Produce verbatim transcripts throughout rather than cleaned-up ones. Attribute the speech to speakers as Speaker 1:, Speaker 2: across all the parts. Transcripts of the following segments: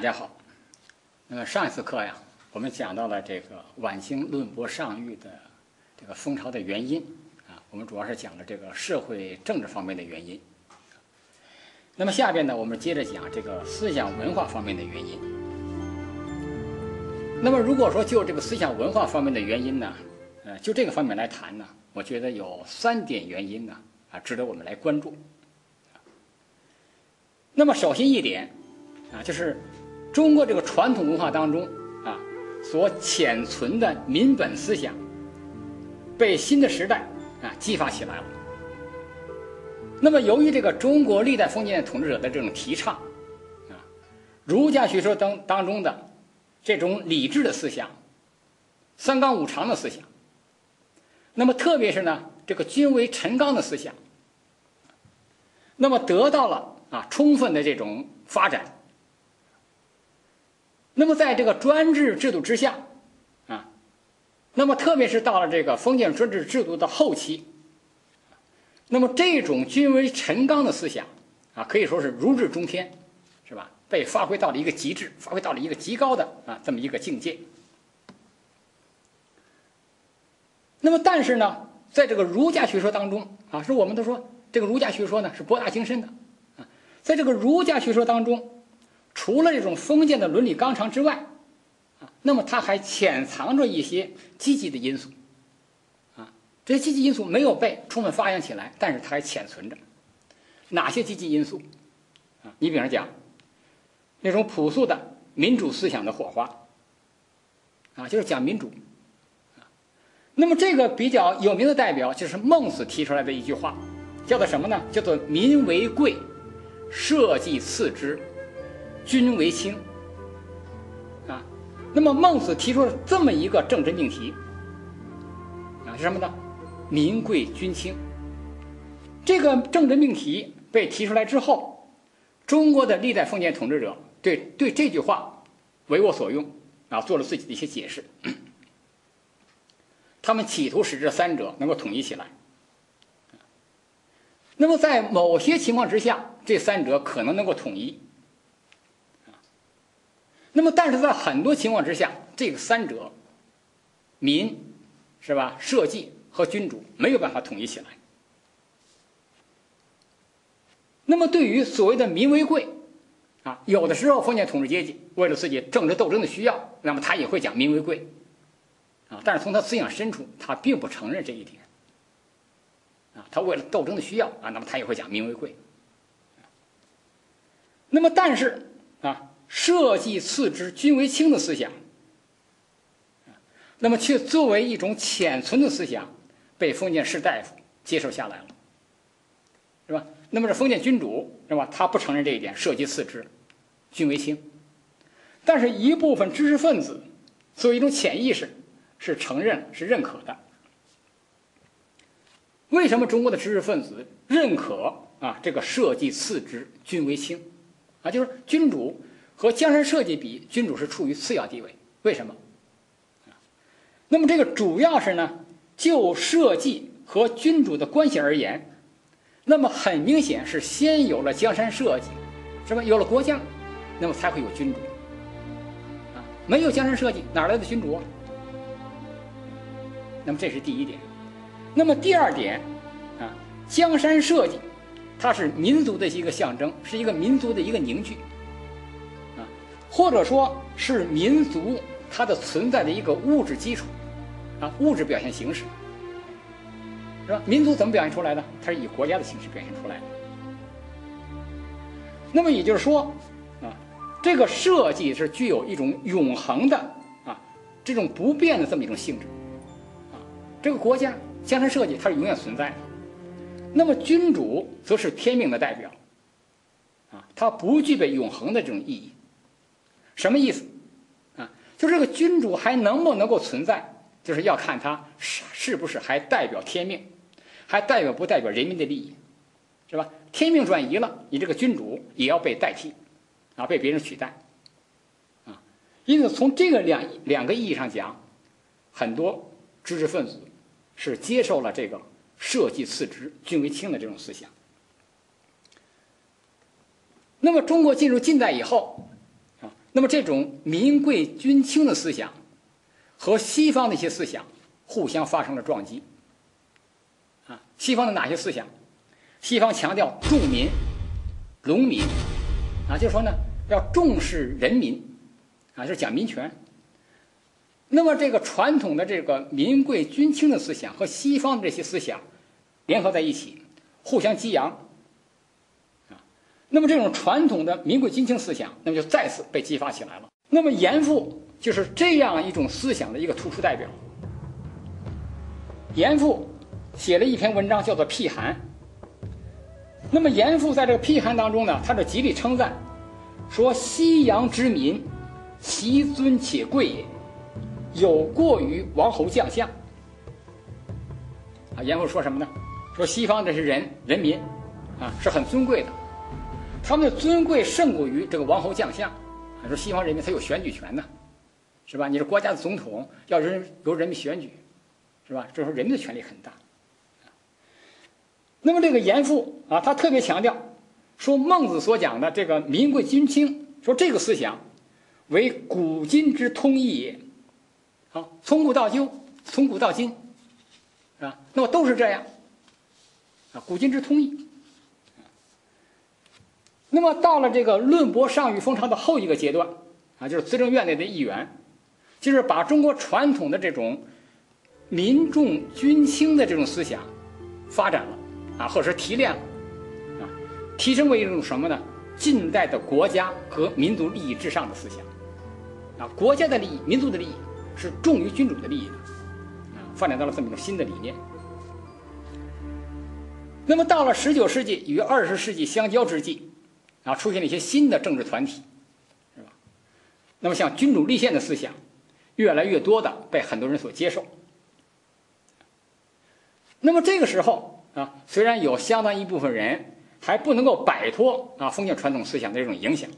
Speaker 1: 家好。那么上一次课呀，我们讲到了这个晚清论博上谕的这个风潮的原因啊，我们主要是讲了这个社会政治方面的原因。那么下边呢，我们接着讲这个思想文化方面的原因。那么如果说就这个思想文化方面的原因呢，呃，就这个方面来谈呢，我觉得有三点原因呢啊，值得我们来关注。那么首先一点啊，就是中国这个传统文化当中啊所潜存的民本思想，被新的时代啊激发起来了。那么由于这个中国历代封建统治者的这种提倡啊，儒家学说当当中的这种理智的思想，三纲五常的思想，那么特别是呢这个君为臣纲的思想，那么得到了啊充分的这种发展。那么在这个专制制度之下啊，那么特别是到了这个封建专制制度的后期，那么这种君为臣纲的思想啊，可以说是如日中天，是吧？被发挥到了一个极致，发挥到了一个极高的啊这么一个境界。那么但是呢，在这个儒家学说当中啊，是我们都说这个儒家学说呢是博大精深的啊，在这个儒家学说当中，除了这种封建的伦理纲常之外啊，那么它还潜藏着一些积极的因素啊，这些积极因素没有被充分发扬起来，但是它还潜存着。哪些积极因素啊？你比方讲那种朴素的民主思想的火花啊，就是讲民主啊。那么这个比较有名的代表就是孟子提出来的一句话，叫做什么呢？叫做民为贵，社稷次之，君为轻啊。那么孟子提出了这么一个政治命题啊，是什么呢？民贵君轻。这个政治命题被提出来之后，中国的历代封建统治者对对这句话为我所用啊，做了自己的一些解释。他们企图使这三者能够统一起来。那么在某些情况之下，这三者可能能够统一。那么但是在很多情况之下，这个三者民是吧，社稷和君主没有办法统一起来。那么对于所谓的民为贵啊，有的时候封建统治阶级为了自己政治斗争的需要，那么他也会讲民为贵啊，但是从他思想深处，他并不承认这一点啊，他为了斗争的需要啊，那么他也会讲民为贵。那么但是啊，社稷次之，君为轻的思想，那么却作为一种潜存的思想，被封建士大夫接受下来了，是吧？那么这封建君主是吧？他不承认这一点，社稷次之，君为轻。但是一部分知识分子作为一种潜意识是承认是认可的。为什么中国的知识分子认可啊这个社稷次之，君为轻啊？就是君主和江山社稷比，君主是处于次要地位。为什么？那么这个主要是呢，就社稷和君主的关系而言，那么很明显是先有了江山社稷，是吧？有了国家，那么才会有君主啊。没有江山社稷，哪来的君主啊？那么这是第一点。那么第二点啊，江山社稷它是民族的一个象征，是一个民族的一个凝聚啊，或者说是民族它的存在的一个物质基础啊，物质表现形式，是吧？民族怎么表现出来的？它是以国家的形式表现出来的。那么也就是说啊，这个社稷是具有一种永恒的啊这种不变的这么一种性质啊，这个国家江山社稷它是永远存在的。那么君主则是天命的代表啊，它不具备永恒的这种意义。什么意思啊？就是这个君主还能不能够存在，就是要看他是是不是还代表天命，还代表不代表人民的利益，是吧？天命转移了，你这个君主也要被代替啊，被别人取代啊。因此从这个两两个意义上讲，很多知识分子是接受了这个社稷次之，君为轻的这种思想。那么中国进入近代以后啊， 那么这种民贵君轻的思想和西方的一些思想互相发生了撞击。啊，西方的哪些思想？西方强调重民、隆民，啊，就是说呢，要重视人民，啊，就是讲民权。那么这个传统的这个民贵君轻的思想和西方的这些思想联合在一起，互相激扬。啊，那么这种传统的民贵君轻思想，那么就再次被激发起来了。那么严复就是这样一种思想的一个突出代表。严复写了一篇文章叫做《辟寒》。那么严复在这个《辟寒》当中呢，他就极力称赞，说西洋之民，其尊且贵也，有过于王侯将相。啊，严复说什么呢？说西方这是人人民，啊，是很尊贵的，他们的尊贵胜过于这个王侯将相。啊，说西方人民他有选举权的，是吧？你是国家的总统，要人由人民选举，是吧？这时候人民的权力很大。那么这个严复啊，他特别强调说，孟子所讲的这个民贵君轻，说这个思想为古今之通义也。啊，从古到今，从古到今，啊，那么都是这样，啊，古今之通义。那么到了这个论博尚欲风潮的后一个阶段，啊，就是资政院内的议员，就是把中国传统的这种民重君轻的这种思想发展了。啊，或者是提炼了，啊，提升为一种什么呢？近代的国家和民族利益至上的思想，啊，国家的利益、民族的利益是重于君主的利益的，啊，发展到了这么一种新的理念。那么到了十九世纪与二十世纪相交之际，啊，出现了一些新的政治团体，是吧？那么像君主立宪的思想，越来越多的被很多人所接受。那么这个时候。啊，虽然有相当一部分人还不能够摆脱啊封建传统思想的这种影响，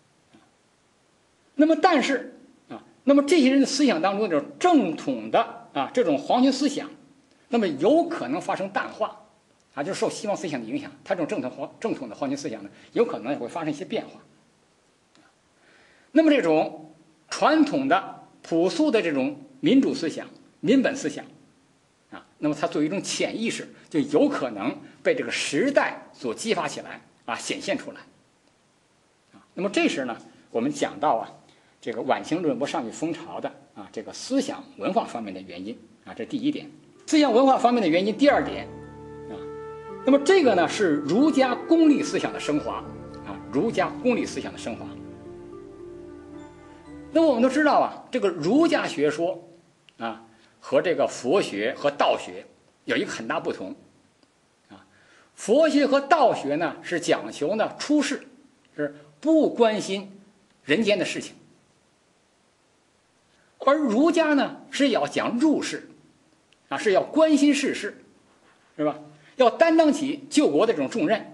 Speaker 1: 那么但是啊，那么这些人的思想当中这种正统的啊这种皇权思想，那么有可能发生淡化，啊，就是受西方思想的影响，它这种正统皇正统的皇权思想呢，有可能也会发生一些变化。那么这种传统的朴素的这种民主思想、民本思想。啊，那么它作为一种潜意识，就有可能被这个时代所激发起来啊，显现出来。啊，那么这是呢，我们讲到啊，这个晚清论博尚欲风潮的啊，这个思想文化方面的原因啊，这是第一点。思想文化方面的原因，第二点啊，那么这个呢是儒家功利思想的升华啊，儒家功利思想的升华。那么我们都知道啊，这个儒家学说啊。和这个佛学和道学有一个很大不同，啊，佛学和道学呢是讲求呢出世，是不关心人间的事情，而儒家呢是要讲入世，啊，是要关心世事，是吧？要担当起救国的这种重任。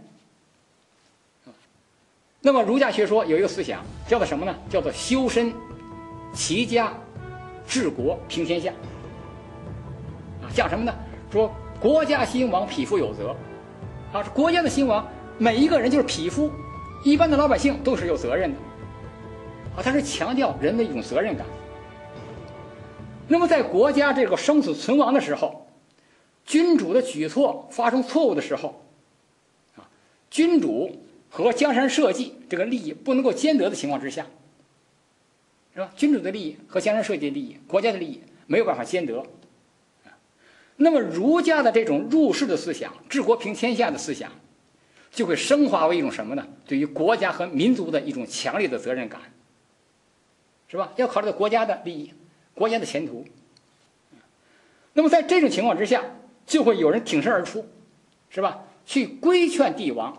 Speaker 1: 那么儒家学说有一个思想叫做什么呢？叫做修身、齐家、治国、平天下。讲什么呢？说国家兴亡，匹夫有责。啊，国家的兴亡，每一个人就是匹夫，一般的老百姓都是有责任的。啊，它是强调人的一种责任感。那么在国家这个生死存亡的时候，君主的举措发生错误的时候，啊，君主和江山社稷这个利益不能够兼得的情况之下，是吧？君主的利益和江山社稷的利益、国家的利益没有办法兼得。那么儒家的这种入世的思想、治国平天下的思想，就会升华为一种什么呢？对于国家和民族的一种强烈的责任感，是吧？要考虑到国家的利益、国家的前途。那么在这种情况之下，就会有人挺身而出，是吧？去规劝帝王。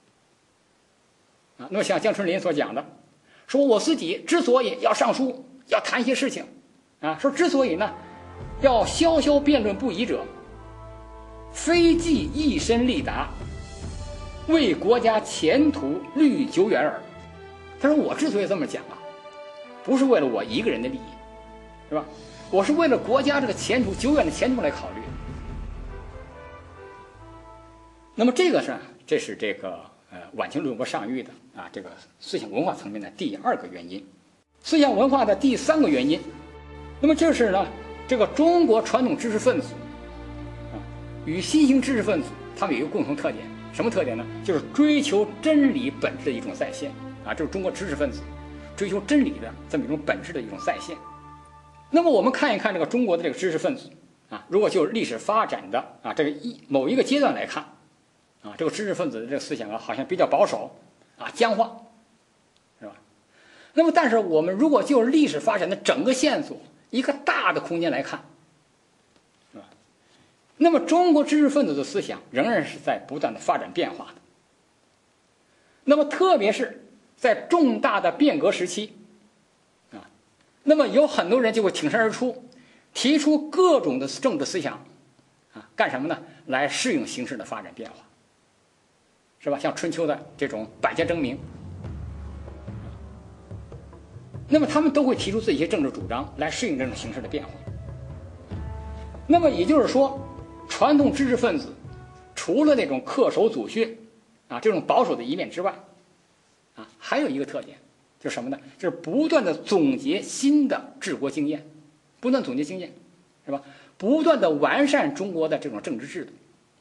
Speaker 1: 啊，那么像江春林所讲的，说我自己之所以要上书，要谈一些事情，啊，说之所以呢。要萧萧辩论不已者，非计一身利达，为国家前途虑久远耳。他说我之所以这么讲啊，不是为了我一个人的利益，是吧？我是为了国家这个前途久远的前途来考虑。那么这个是这是这个呃晚清论博尚欲的啊这个思想文化层面的第二个原因。 思想文化的第三个原因。那么这是呢，这个中国传统知识分子啊与新兴知识分子他们有一个共同特点，什么特点呢？就是追求真理本质的一种再现啊，这是中国知识分子追求真理的这么一种本质的一种再现。那么我们看一看这个中国的这个知识分子啊，如果就历史发展的啊这个一某一个阶段来看啊，这个知识分子的这个思想啊好像比较保守啊僵化，是吧？那么但是我们如果就历史发展的整个线索一个大的空间来看，是吧？那么中国知识分子的思想仍然是在不断的发展变化的。那么特别是在重大的变革时期啊，那么有很多人就会挺身而出，提出各种的政治思想啊，干什么呢？来适应形势的发展变化，是吧？像春秋的这种百家争鸣，那么他们都会提出自己一些政治主张来适应这种形势的变化。那么也就是说，传统知识分子除了那种恪守祖训啊这种保守的一面之外啊，还有一个特点就是什么呢？就是不断的总结新的治国经验，不断总结经验，是吧？不断的完善中国的这种政治制度。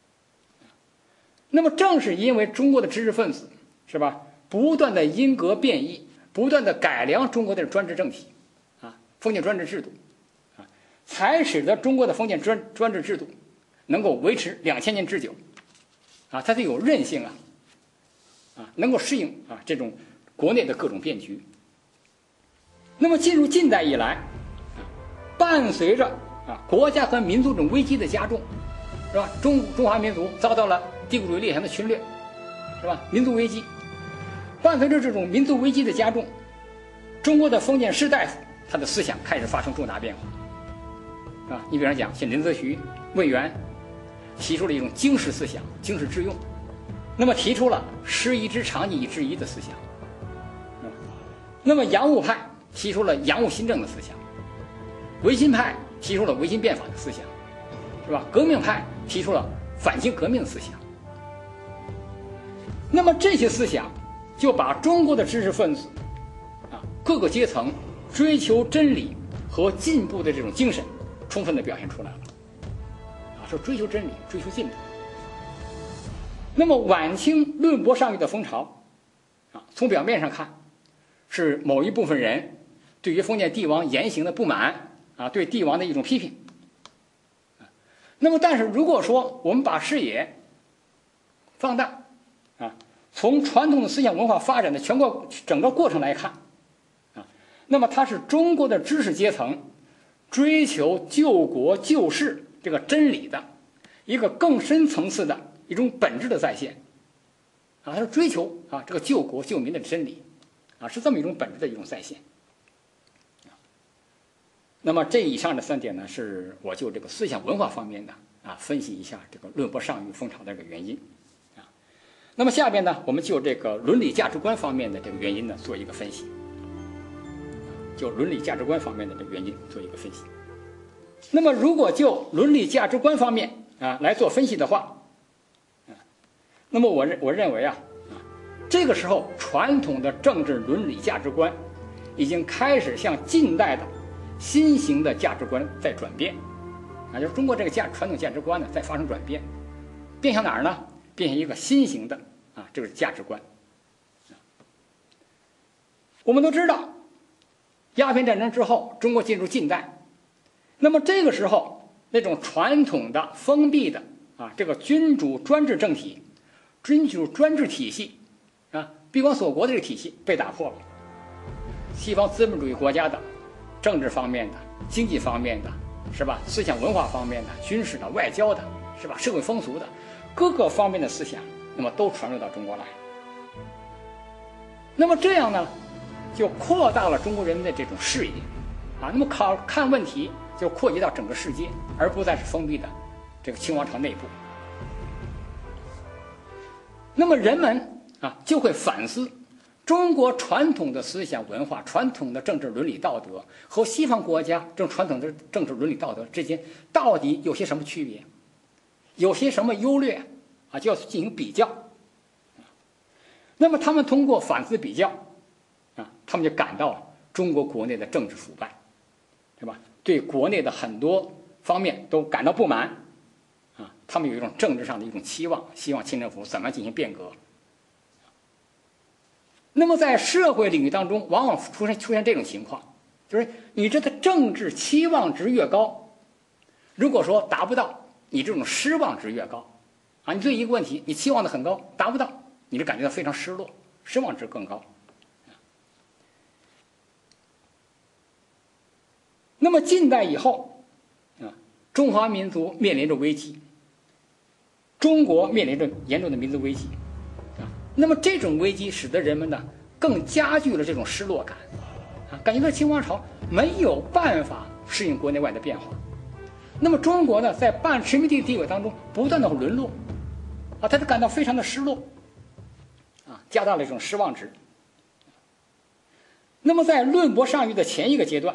Speaker 1: 那么正是因为中国的知识分子，是吧，不断的因革变异，不断的改良中国的专制政体啊，封建专制制度啊，才使得中国的封建专专制制度能够维持两千年之久啊，它才有韧性啊啊，能够适应啊这种国内的各种变局。那么进入近代以来啊，伴随着啊国家和民族这种危机的加重，是吧？中中华民族遭到了帝国主义列强的侵略，是吧？民族危机，伴随着这种民族危机的加重，中国的封建士大夫他的思想开始发生重大变化，啊，你比方讲，像林则徐、魏源提出了一种经世思想，经世致用，那么提出了师夷之长，以制夷的思想，那么洋务派提出了洋务新政的思想，维新派提出了维新变法的思想，是吧？革命派提出了反清革命的思想。那么这些思想就把中国的知识分子啊各个阶层追求真理和进步的这种精神充分的表现出来了啊，说追求真理，追求进步。那么晚清论博上谕的风潮啊，从表面上看是某一部分人对于封建帝王言行的不满啊，对帝王的一种批评。那么但是如果说我们把视野放大啊，从传统的思想文化发展的全国整个过程来看啊，那么它是中国的知识阶层追求救国救世这个真理的一个更深层次的一种本质的再现啊，它是追求啊这个救国救民的真理啊，是这么一种本质的一种再现。那么这以上的三点呢，是我就这个思想文化方面的啊分析一下这个论博上谕风潮的这个原因啊。那么下边呢，我们就这个伦理价值观方面的这个原因呢做一个分析，就伦理价值观方面的这个原因做一个分析。那么如果就伦理价值观方面啊来做分析的话啊，那么我认我认为啊啊这个时候传统的政治伦理价值观已经开始向近代的新型的价值观在转变啊，就是中国这个价传统价值观呢在发生转变，变向哪儿呢？变向一个新型的啊这个价值观。我们都知道，鸦片战争之后，中国进入近代，那么这个时候那种传统的封闭的啊这个君主专制政体、君主专制体系啊闭关锁国的这个体系被打破了，西方资本主义国家的政治方面的、经济方面的，是吧？思想文化方面的、军事的、外交的，是吧？社会风俗的各个方面的思想，那么都传入到中国来。那么这样呢，就扩大了中国人民的这种视野啊。那么考看问题就扩及到整个世界，而不再是封闭的这个清王朝内部。那么人们啊就会反思中国传统的思想文化、传统的政治伦理道德和西方国家这种传统的政治伦理道德之间到底有些什么区别，有些什么优劣啊，就要进行比较。那么他们通过反思比较啊，他们就感到中国国内的政治腐败，是吧？对国内的很多方面都感到不满，啊，他们有一种政治上的一种期望，希望清政府怎么进行变革。那么在社会领域当中，往往出现出现这种情况，就是你这个政治期望值越高，如果说达不到，你这种失望值越高，啊，你对一个问题你期望的很高，达不到，你就感觉到非常失落，失望值更高。那么近代以后，啊，中华民族面临着危机，中国面临着严重的民族危机，啊，那么这种危机使得人们呢更加剧了这种失落感，啊，感觉到清王朝没有办法适应国内外的变化，那么中国呢在半殖民地地位当中不断的沦落，啊，他就感到非常的失落，啊，加大了这种失望值。那么在论博上谕的前一个阶段。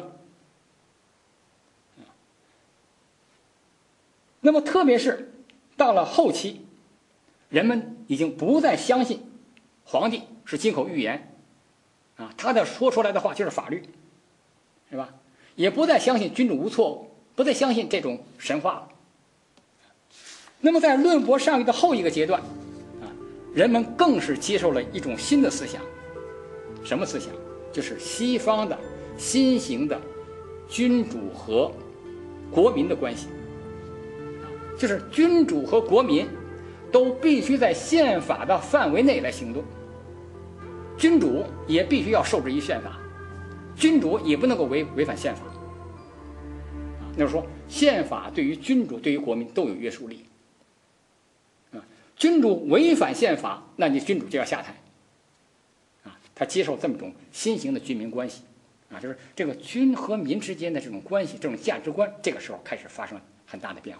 Speaker 1: 那么，特别是到了后期，人们已经不再相信皇帝是金口玉言，啊，他的说出来的话就是法律，是吧？也不再相信君主无错误，不再相信这种神话了。那么，在论博上谕的后一个阶段，啊，人们更是接受了一种新的思想，什么思想？就是西方的新型的君主和国民的关系。就是君主和国民都必须在宪法的范围内来行动，君主也必须要受制于宪法，君主也不能够违违反宪法。啊，那就是说，宪法对于君主、对于国民都有约束力。啊，君主违反宪法，那你君主就要下台。啊，他接受这么一种新型的军民关系，啊，就是这个君和民之间的这种关系、这种价值观，这个时候开始发生很大的变化。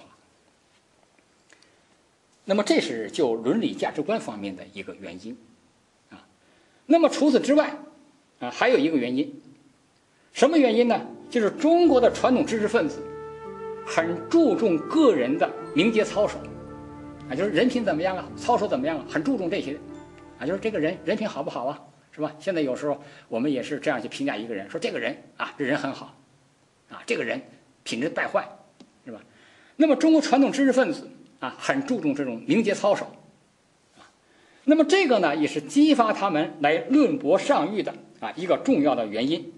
Speaker 1: 那么这是就伦理价值观方面的一个原因，啊，那么除此之外，啊，还有一个原因，什么原因呢？就是中国的传统知识分子很注重个人的名节操守，啊，就是人品怎么样啊，操守怎么样啊，很注重这些，啊，就是这个人人品好不好啊，是吧？现在有时候我们也是这样去评价一个人，说这个人啊，这人很好，啊，这个人品质败坏，是吧？那么中国传统知识分子啊，很注重这种名节操守，啊，那么这个呢，也是激发他们来论博上谕的啊一个重要的原因。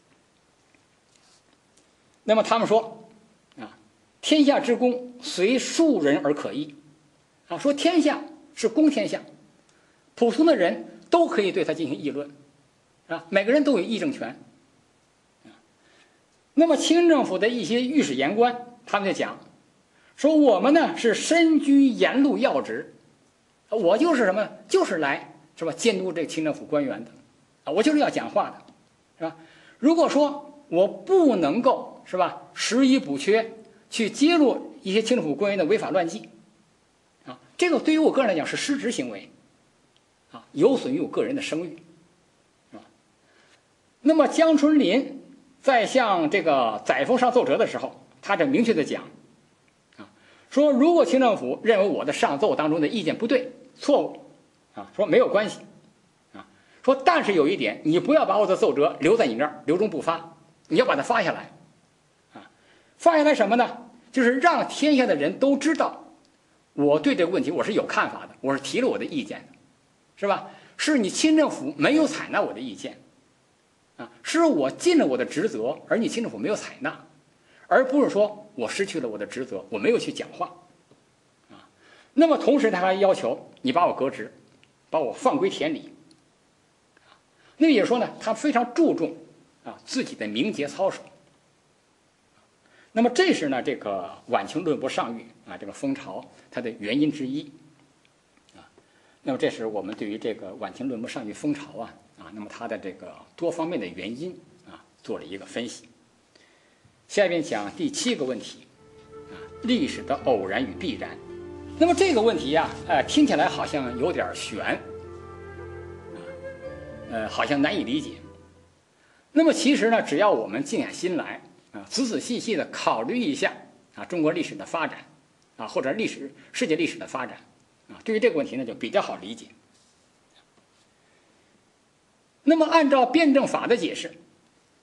Speaker 1: 那么他们说，啊，天下之公随庶人而可议，啊，说天下是公天下，普通的人都可以对他进行议论，啊，每个人都有议政权。啊，那么清政府的一些御史言官，他们就讲。说我们呢是身居言路要职，我就是什么，就是来是吧监督这个清政府官员的，啊，我就是要讲话的，是吧？如果说我不能够是吧拾遗补缺，去揭露一些清政府官员的违法乱纪，啊，这个对于我个人来讲是失职行为，啊，有损于我个人的声誉，是吧？那么江春林在向这个载沣上奏折的时候，他这明确的讲。说如果清政府认为我的上奏当中的意见不对、错误，啊，说没有关系，啊，说但是有一点，你不要把我的奏折留在你这儿，留中不发，你要把它发下来，啊，发下来什么呢？就是让天下的人都知道，我对这个问题我是有看法的，我是提了我的意见的，是吧？是你清政府没有采纳我的意见，啊，是我尽了我的职责，而你清政府没有采纳。而不是说我失去了我的职责，我没有去讲话，啊，那么同时他还要求你把我革职，把我放归田里，啊，那也就是说呢，他非常注重啊自己的名节操守。那么这是呢这个晚清论博上谕啊这个风潮它的原因之一，啊，那么这是我们对于这个晚清论博上谕风潮啊啊那么它的这个多方面的原因啊做了一个分析。下面讲第七个问题，啊，历史的偶然与必然。那么这个问题呀、啊，呃，听起来好像有点悬，啊，呃，好像难以理解。那么其实呢，只要我们静下心来，啊，仔仔细细的考虑一下啊，中国历史的发展，啊，或者历史世界历史的发展，啊，对于这个问题呢，就比较好理解。那么按照辩证法的解释，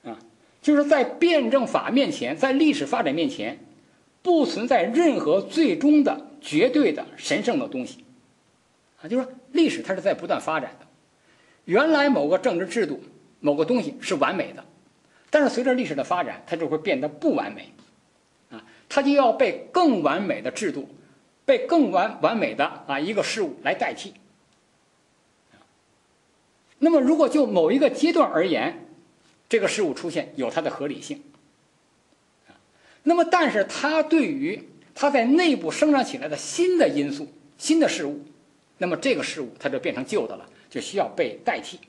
Speaker 1: 就是在辩证法面前，在历史发展面前，不存在任何最终的、绝对的、神圣的东西。啊，就是说历史它是在不断发展的。原来某个政治制度、某个东西是完美的，但是随着历史的发展，它就会变得不完美。啊，它就要被更完美的制度、被更完完美的啊一个事物来代替。那么，如果就某一个阶段而言，这个事物出现有它的合理性。那么，但是它对于它在内部生长起来的新的因素、新的事物，那么这个事物它就变成旧的了，就需要被代替。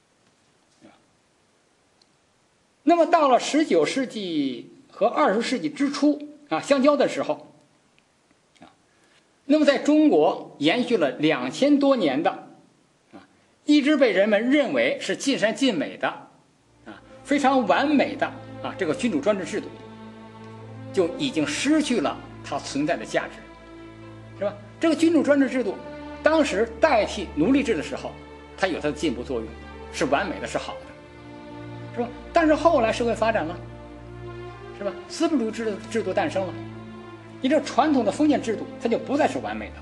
Speaker 1: 那么到了十九世纪和二十世纪之初啊相交的时候，啊，那么在中国延续了两千多年的啊，一直被人们认为是尽善尽美的啊非常完美的啊这个君主专制制度，就已经失去了它存在的价值，是吧？这个君主专制制度当时代替奴隶制的时候，它有它的进步作用，是完美的，是好的。是吧？但是后来社会发展了，是吧？资本主义制度制度诞生了，你这传统的封建制度它就不再是完美的。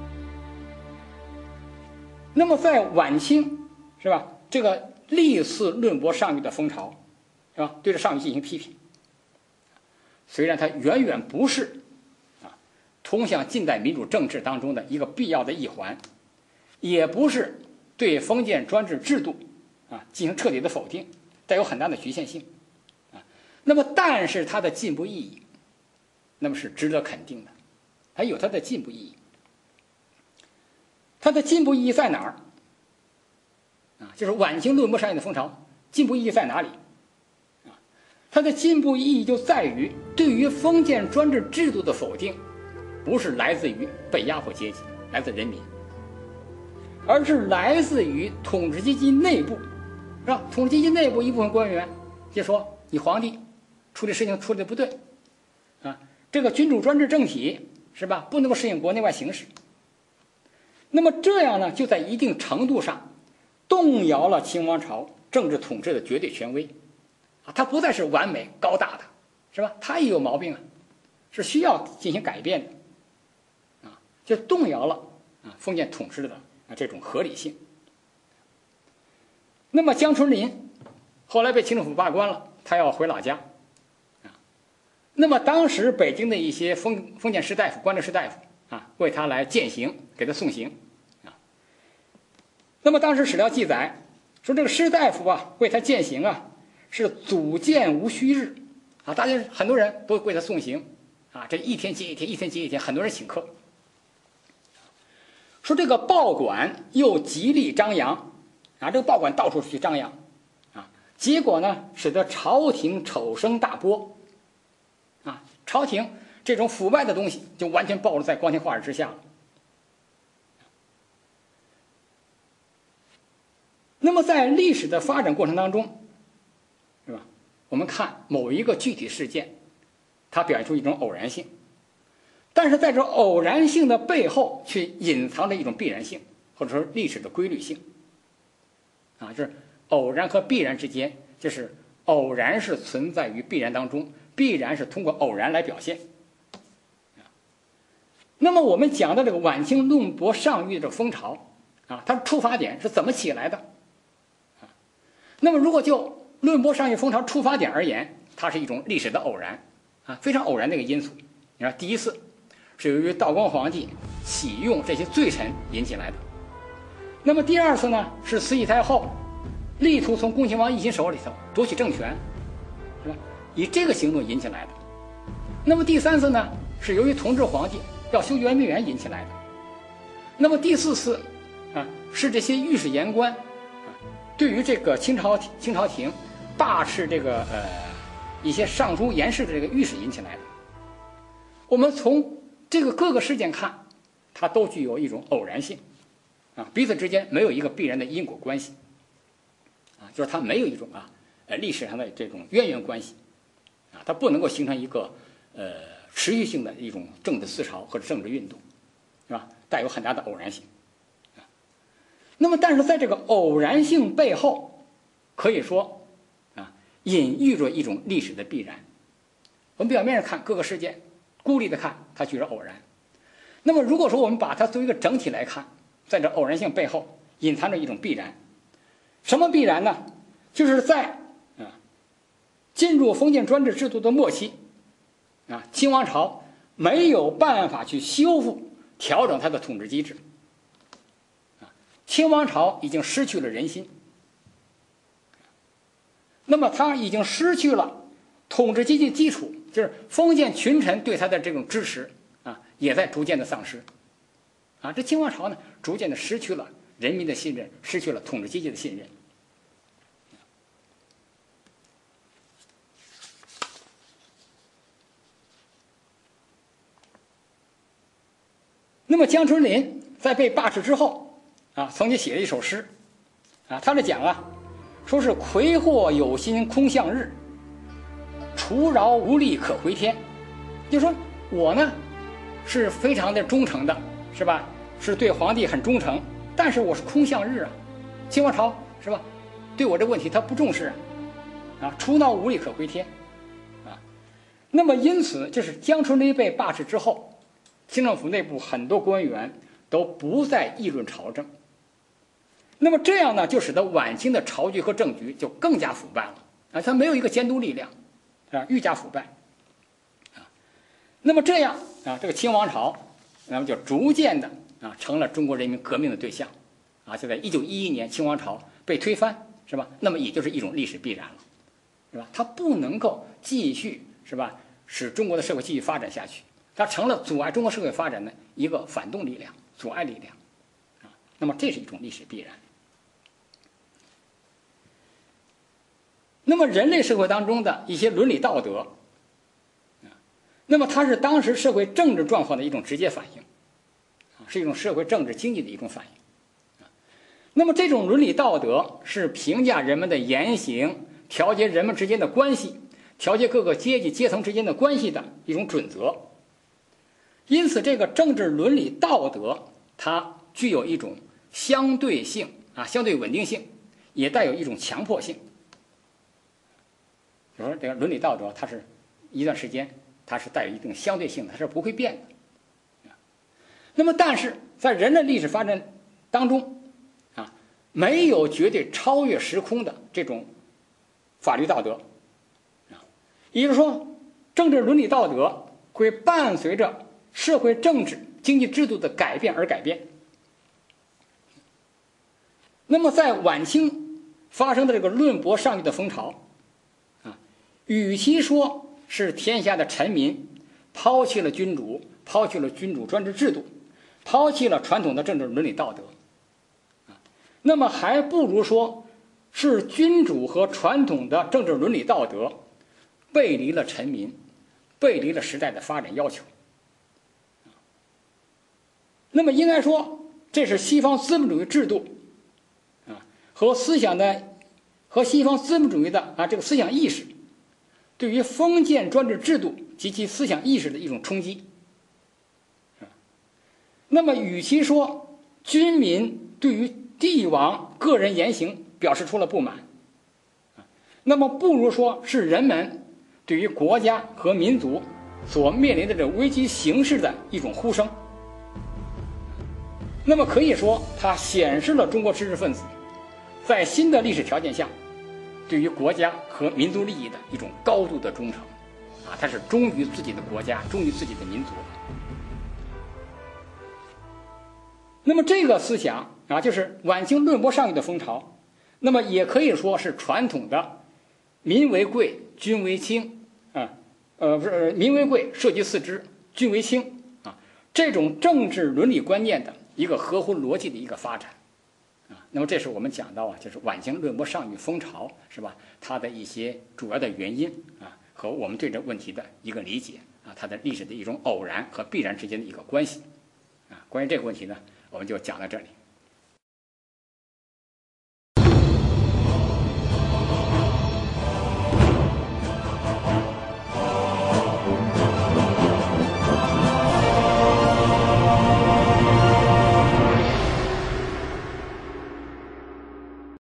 Speaker 1: 那么在晚清，是吧？这个历次论驳上谕的风潮，是吧？对着上谕进行批评。虽然它远远不是啊通向近代民主政治当中的一个必要的一环，也不是对封建专制制度啊进行彻底的否定。带有很大的局限性，啊，那么但是它的进步意义，那么是值得肯定的，还有它的进步意义。它的进步意义在哪儿？啊，就是晚清论驳上谕的风潮，进步意义在哪里？啊，它的进步意义就在于对于封建专制制度的否定，不是来自于被压迫阶级，来自人民，而是来自于统治阶级内部。是吧？统治阶级内部一部分官员就说你皇帝处理事情处理的不对，啊，这个君主专制政体是吧，不能够适应国内外形势。那么这样呢，就在一定程度上动摇了清王朝政治统治的绝对权威，啊，它不再是完美高大的，是吧？它也有毛病啊，是需要进行改变的，啊，就动摇了啊封建统治的啊这种合理性。那么江春林后来被清政府罢官了，他要回老家，啊，那么当时北京的一些封封建士大夫、官吏士大夫啊，为他来践行，给他送行，啊，那么当时史料记载说，这个士大夫啊为他践行啊，是祖建无虚日，啊，大家很多人都为他送行，啊，这一天接一天，一天接一天，很多人请客。说这个报馆又极力张扬。啊，这个报馆到处去张扬，啊，结果呢，使得朝廷丑声大播，啊，朝廷这种腐败的东西就完全暴露在光天化日之下了。那么在历史的发展过程当中，是吧？我们看某一个具体事件，它表现出一种偶然性，但是在这偶然性的背后，却隐藏着一种必然性，或者说历史的规律性。啊，就是偶然和必然之间，就是偶然是存在于必然当中，必然是通过偶然来表现。那么我们讲的这个晚清论驳上谕的这个风潮啊，它的触发点是怎么起来的？啊，那么如果就论驳上谕风潮触发点而言，它是一种历史的偶然啊，非常偶然的一个因素。你看，第一次是由于道光皇帝启用这些罪臣引起来的。那么第二次呢，是慈禧太后力图从恭亲王奕欣手里头夺取政权，是吧？以这个行动引起来的。那么第三次呢，是由于同治皇帝要修圆明园引起来的。那么第四次啊，是这些御史言官啊，对于这个清朝清朝廷罢斥这个呃一些上书言事的这个御史引起来的。我们从这个各个事件看，它都具有一种偶然性。啊，彼此之间没有一个必然的因果关系，啊，就是它没有一种啊，呃，历史上的这种渊源关系，啊，它不能够形成一个呃持续性的一种政治思潮或者政治运动，是吧？带有很大的偶然性，啊，那么但是在这个偶然性背后，可以说啊， 隐喻着一种历史的必然。我们表面上看各个事件，孤立的看它具有偶然。那么如果说我们把它作为一个整体来看，在这偶然性背后隐藏着一种必然。什么必然呢？就是在啊进入封建专制制度的末期，啊清王朝没有办法去修复调整它的统治机制，啊清王朝已经失去了人心，那么它已经失去了统治阶级基础，就是封建群臣对他的这种支持啊，也在逐渐的丧失，啊这清王朝呢逐渐的失去了人民的信任，失去了统治阶级的信任。那么江春林在被罢黜之后啊，曾经写了一首诗啊，他是讲啊，说是魁祸有心空向日，除饶无力可回天。就说我呢是非常的忠诚的，是吧？是对皇帝很忠诚，但是我是空向日啊，清王朝是吧？对我这问题他不重视啊，啊，除挠无力可回天啊。那么因此，就是江春林被罢黜之后，清政府内部很多官员都不再议论朝政，那么这样呢，就使得晚清的朝局和政局就更加腐败了啊，它没有一个监督力量啊，愈加腐败啊。那么这样啊，这个清王朝，那么就逐渐的啊，成了中国人民革命的对象啊。就在一九一一年，清王朝被推翻，是吧？那么也就是一种历史必然了，是吧？它不能够继续，是吧？使中国的社会继续发展下去。它成了阻碍中国社会发展的一个反动力量、阻碍力量，啊，那么这是一种历史必然。那么人类社会当中的一些伦理道德，啊，那么它是当时社会政治状况的一种直接反应，啊，是一种社会政治经济的一种反应，啊，那么这种伦理道德是评价人们的言行、调节人们之间的关系、调节各个阶级阶层之间的关系的一种准则。因此，这个政治伦理道德，它具有一种相对性啊，相对稳定性，也带有一种强迫性。比如说，这个伦理道德，它是一段时间，它是带有一定相对性的，它是不会变的。那么，但是在人类历史发展当中，啊，没有绝对超越时空的这种法律道德，啊，也就是说，政治伦理道德会伴随着社会政治经济制度的改变而改变。那么在晚清发生的这个论博上谕的风潮啊，与其说是天下的臣民抛弃了君主，抛弃了君主专制制度，抛弃了传统的政治伦理道德啊，那么还不如说是君主和传统的政治伦理道德背离了臣民，背离了时代的发展要求。那么应该说，这是西方资本主义制度啊和思想的和西方资本主义的啊这个思想意识对于封建专制制度及其思想意识的一种冲击。那么与其说军民对于帝王个人言行表示出了不满，那么不如说是人们对于国家和民族所面临的这个危机形势的一种呼声。那么可以说，它显示了中国知识分子在新的历史条件下对于国家和民族利益的一种高度的忠诚啊，它是忠于自己的国家，忠于自己的民族。那么这个思想啊，就是晚清论博上谕的风潮，那么也可以说是传统的民为贵，君为轻啊，呃不是民为贵，社稷次之，君为轻啊，这种政治伦理观念的一个合乎逻辑的一个发展啊。那么这是我们讲到啊，就是晚清论博上谕风潮是吧？它的一些主要的原因啊，和我们对这问题的一个理解啊，它的历史的一种偶然和必然之间的一个关系啊。关于这个问题呢，我们就讲到这里。